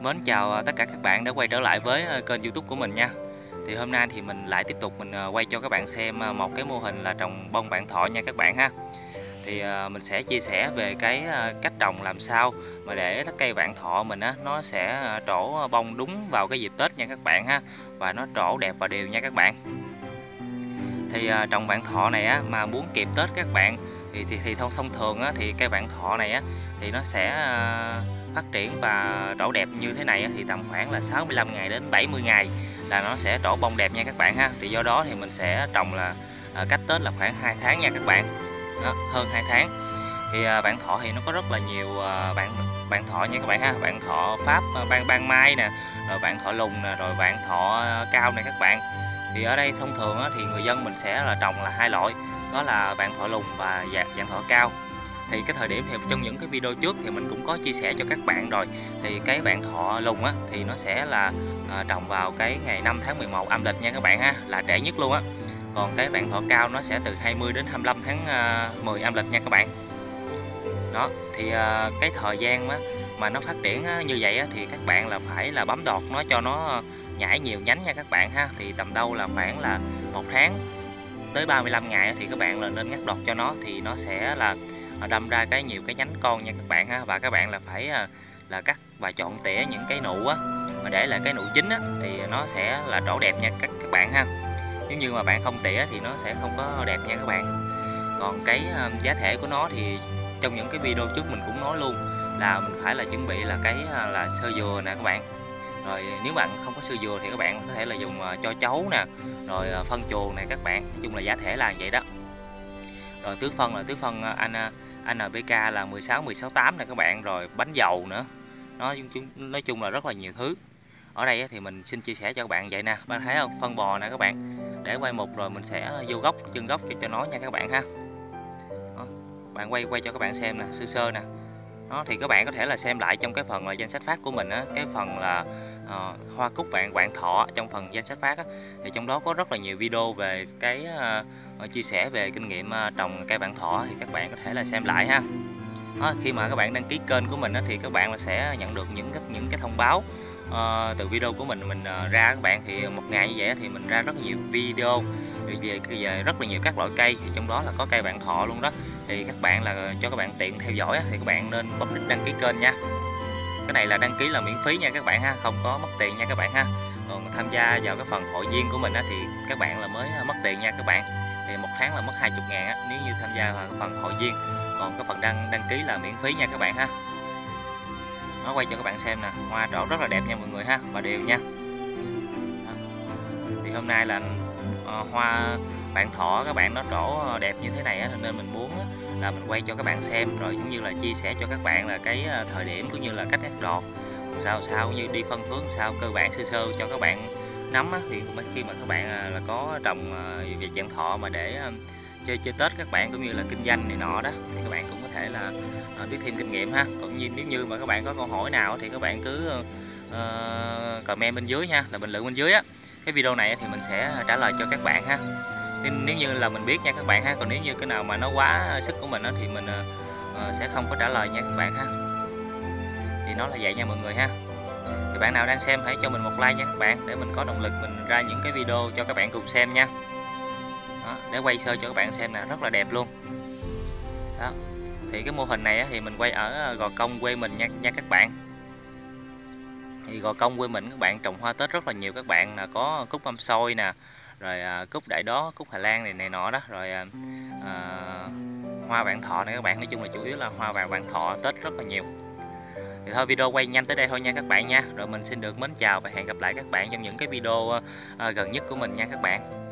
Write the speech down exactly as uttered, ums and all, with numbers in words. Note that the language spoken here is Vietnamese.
Mến chào tất cả các bạn đã quay trở lại với kênh YouTube của mình nha. Thì hôm nay thì mình lại tiếp tục mình quay cho các bạn xem một cái mô hình là trồng bông vạn thọ nha các bạn ha. Thì mình sẽ chia sẻ về cái cách trồng làm sao mà để cây vạn thọ mình á nó sẽ trổ bông đúng vào cái dịp Tết nha các bạn ha, và nó trổ đẹp và đều nha các bạn. Thì trồng vạn thọ này á mà muốn kịp Tết các bạn thì thì, thì thông thông thường á thì cây vạn thọ này á thì nó sẽ phát triển và trổ đẹp như thế này thì tầm khoảng là sáu mươi lăm ngày đến bảy mươi ngày là nó sẽ trổ bông đẹp nha các bạn ha. Thì do đó thì mình sẽ trồng là cách Tết là khoảng hai tháng nha các bạn. Đó, hơn hai tháng. Thì vạn thọ thì nó có rất là nhiều vạn vạn thọ nha các bạn ha. Vạn thọ Pháp ban ban mai nè, rồi vạn thọ lùng nè, rồi vạn thọ cao này các bạn. Thì ở đây thông thường thì người dân mình sẽ là trồng là hai loại, đó là vạn thọ lùng và vạn thọ cao. Thì cái thời điểm thì trong những cái video trước thì mình cũng có chia sẻ cho các bạn rồi. Thì cái vạn thọ lùng á thì nó sẽ là à, trồng vào cái ngày năm tháng mười một âm lịch nha các bạn ha, là trễ nhất luôn á. Còn cái vạn thọ cao nó sẽ từ hai mươi đến hai mươi lăm tháng mười âm lịch nha các bạn. Đó, thì à, cái thời gian á, mà nó phát triển á, như vậy á, thì các bạn là phải là bấm đọt nó cho nó nhảy nhiều nhánh nha các bạn ha. Thì tầm đâu là khoảng là một tháng tới ba mươi lăm ngày thì các bạn là nên ngắt đọt cho nó, thì nó sẽ là đâm ra cái nhiều cái nhánh con nha các bạn ha. Và các bạn là phải là cắt và chọn tỉa những cái nụ á, mà để lại cái nụ chính á thì nó sẽ là trổ đẹp nha các các bạn ha. Nếu như mà bạn không tỉa thì nó sẽ không có đẹp nha các bạn. Còn cái giá thể của nó thì trong những cái video trước mình cũng nói luôn là mình phải là chuẩn bị là cái là sơ dừa nè các bạn. Rồi nếu bạn không có sơ dừa thì các bạn có thể là dùng cho chấu nè, rồi phân chuồng này các bạn. Nói chung là giá thể là vậy đó. Rồi tưới phân là tưới phân anh en pê ca là mười sáu, mười sáu, tám nè các bạn, rồi bánh dầu nữa. Nó nói chung là rất là nhiều thứ. Ở đây thì mình xin chia sẻ cho các bạn vậy nè, bạn thấy không? Phân bò nè các bạn. Để quay mục rồi mình sẽ vô gốc, chân gốc cho, cho nó nha các bạn ha. Đó, bạn quay quay cho các bạn xem nè, sơ sơ nè. Đó, thì các bạn có thể là xem lại trong cái phần là danh sách phát của mình á, cái phần là uh, hoa cúc vạn vạn thọ trong phần danh sách phát á, thì trong đó có rất là nhiều video về cái uh, chia sẻ về kinh nghiệm uh, trồng cây vạn thọ, thì các bạn có thể là xem lại ha. Đó, khi mà các bạn đăng ký kênh của mình á, thì các bạn là sẽ nhận được những cái những cái thông báo uh, từ video của mình mình uh, ra các bạn. Thì một ngày như vậy thì mình ra rất là nhiều video về, về rất là nhiều các loại cây, thì trong đó là có cây vạn thọ luôn đó. Thì các bạn là cho các bạn tiện theo dõi thì các bạn nên bấm đăng ký kênh nha. Cái này là đăng ký là miễn phí nha các bạn ha, không có mất tiền nha các bạn ha. Còn tham gia vào cái phần hội viên của mình á, thì các bạn là mới mất tiền nha các bạn. Thì một tháng là mất hai mươi ngàn á, nếu như tham gia vào cái phần hội viên. Còn cái phần đăng đăng ký là miễn phí nha các bạn ha. Nó quay cho các bạn xem nè, hoa trổ rất là đẹp nha mọi người ha, và đều nha. Đó. Thì hôm nay là uh, hoa vạn thọ các bạn nó trổ đẹp như thế này á, nên mình muốn là mình quay cho các bạn xem, rồi cũng như là chia sẻ cho các bạn là cái thời điểm cũng như là cách ngắt đọt sao sao như đi phân phối sao cơ bản sơ sơ cho các bạn nắm á. Thì khi mà các bạn là có trồng về vạn thọ mà để chơi chơi Tết các bạn cũng như là kinh doanh này nọ đó, thì các bạn cũng có thể là biết thêm kinh nghiệm ha. Còn như nếu như mà các bạn có câu hỏi nào thì các bạn cứ uh, comment bên dưới nha, là bình luận bên dưới á. Cái video này thì mình sẽ trả lời cho các bạn ha. Nếu như là mình biết nha các bạn ha. Còn nếu như cái nào mà nó quá sức của mình đó, thì mình uh, sẽ không có trả lời nha các bạn ha. Thì nó là vậy nha mọi người ha. Thì bạn nào đang xem hãy cho mình một like nha các bạn, để mình có động lực mình ra những cái video cho các bạn cùng xem nha. Đó, để quay sơ cho các bạn xem nè, rất là đẹp luôn. Đó. Thì cái mô hình này thì mình quay ở Gò Công quê mình nha nha các bạn. Thì Gò Công quê mình các bạn trồng hoa Tết rất là nhiều các bạn, là có cúc mâm xôi nè, rồi à, cúc đại đó, cúc Hà Lan này này nọ đó, rồi à, à, hoa vạn thọ này các bạn. Nói chung là chủ yếu là hoa vàng vạn thọ Tết rất là nhiều. Thì thôi video quay nhanh tới đây thôi nha các bạn nha. Rồi mình xin được mến chào và hẹn gặp lại các bạn trong những cái video à, gần nhất của mình nha các bạn.